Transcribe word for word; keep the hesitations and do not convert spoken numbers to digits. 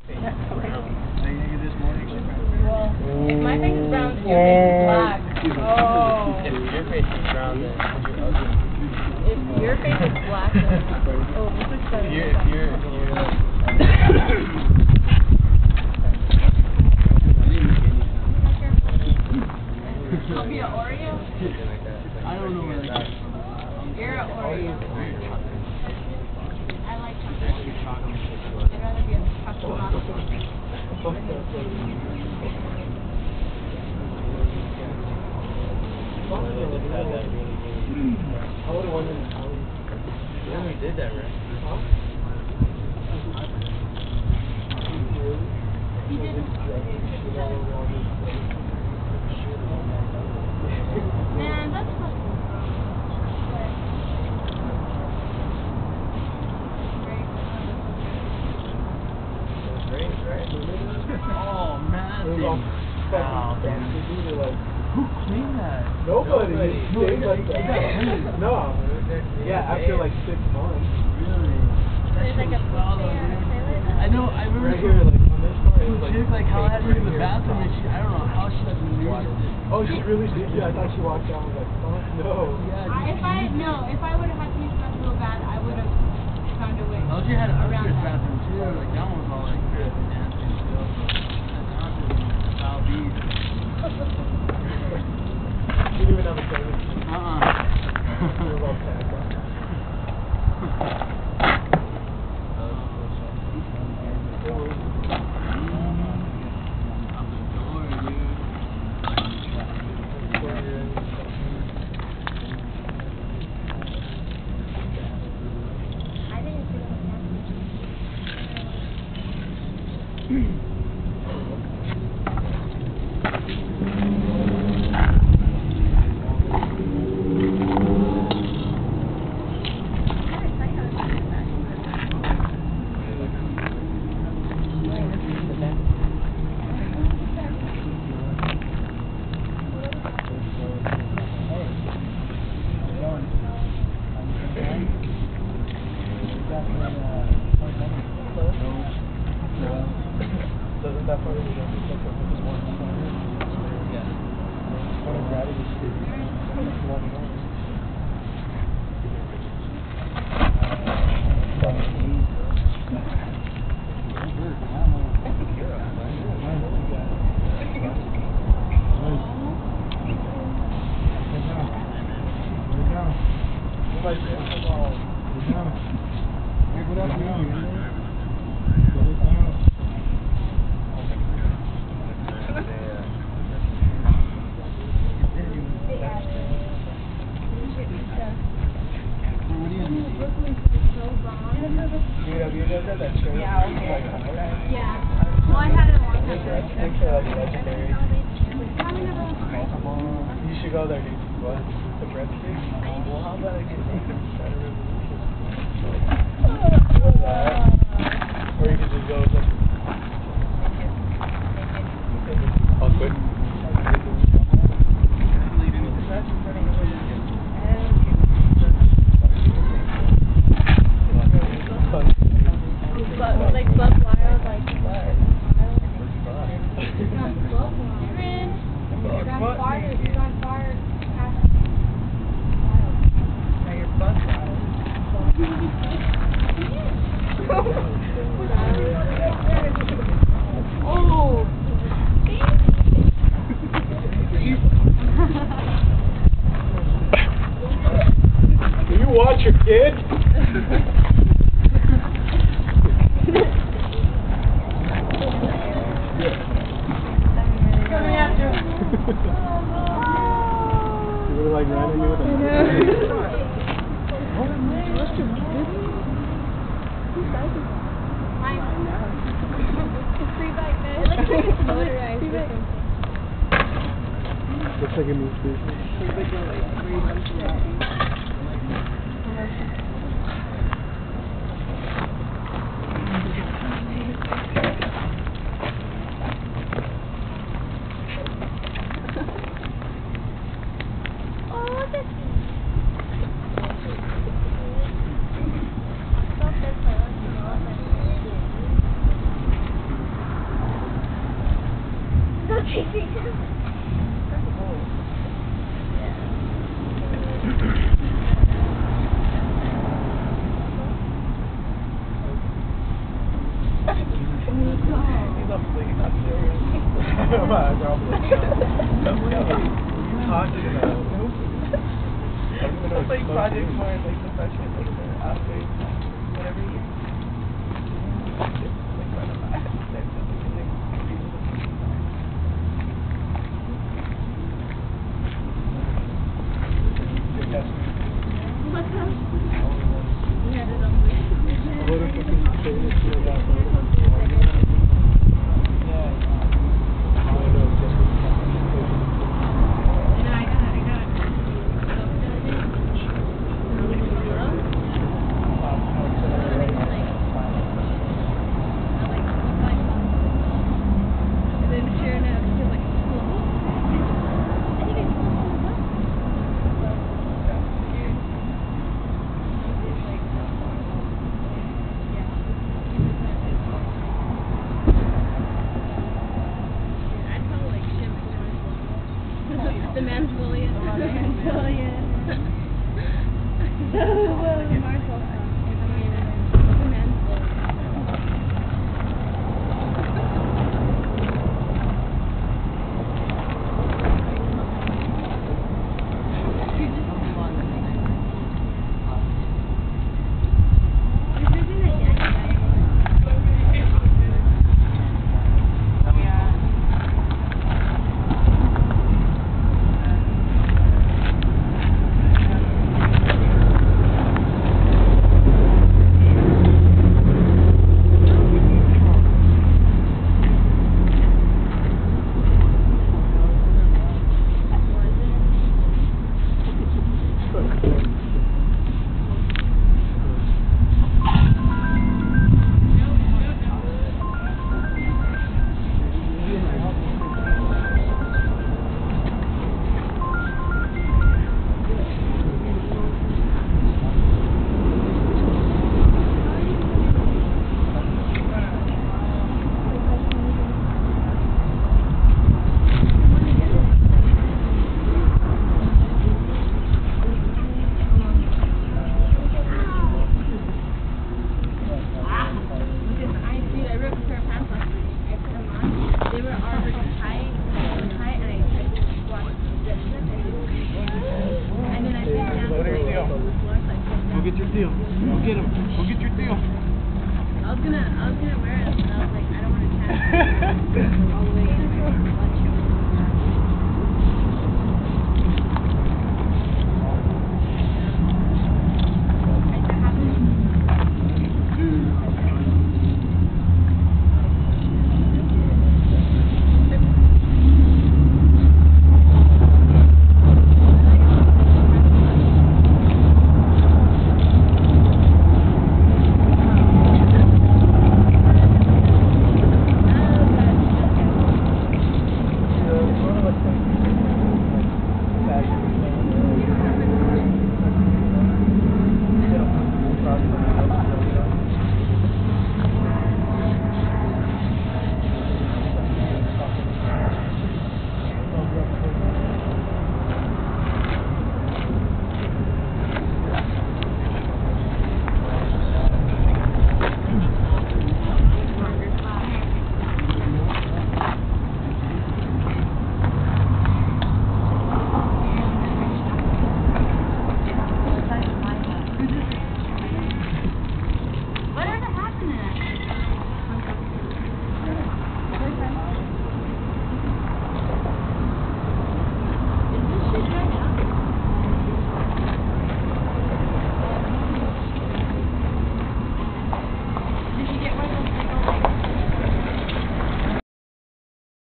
Well, if my face is brown, then your face is black. Oh. If your face is brown, then you're ugly. If your face is black, then oh, this is better. If you're, if you're, if you're like... I'll be an Oreo? I don't know where that is. You're an Oreo. I like chocolate. I'd rather be a chocolate. I would have wondered how we did that, right? He didn't. Man, that's fucking Great, right? Oh, man. Wow, Who cleaned that? Nobody. Nobody. No, it got cleaned. No. Yeah, after like six months. Really? There's like a Wow, book there. I know, I remember Right here, like on this part. some chick, like, how I had her in the bathroom and she, I don't know how she like maneuvered it. Oh, she really did? Yeah, I thought she walked out and was like, oh, no. Yeah, I, if I no, if I would have had to use that real bad, I would have found a way. Oh, she had an around upstairs that. bathroom too. Like that one was all like nasty and stuff. That downstairs one was foul beast. She didn't even have a toilet. Uh-uh. It was all packed up. Up the door, dude. I didn't see Doesn't that part of the just like a one corner? Yeah. One of gravity is one corner. Yeah, okay. Yeah. Well, I had it a long time ago. Thanks for like legendary. You should go there, dude. What? The breadsticks? Well, how about I get naked and try to revolution? Or that. Or you could just go with like... I'll quit. Like Buck Wild, like Buck Wild. You're on fire. You're on fire. Now your butt's out. Oh. Can you watch your kid? Coming after him. You would have like ran into it. It's free bike, man. It looks like it's motorized. Looks like a new species. He's up late, he's not serious. Well, probably. Talking about it's like project more like the freshman, like the after whatever year. Like right about it. There's something like What's up? We had it on the man's bullying. The man's bullying. The man's Go get your deal. Go get him. Go get your deal. I was gonna, I was gonna wear it, but I was like, I don't want to catch it.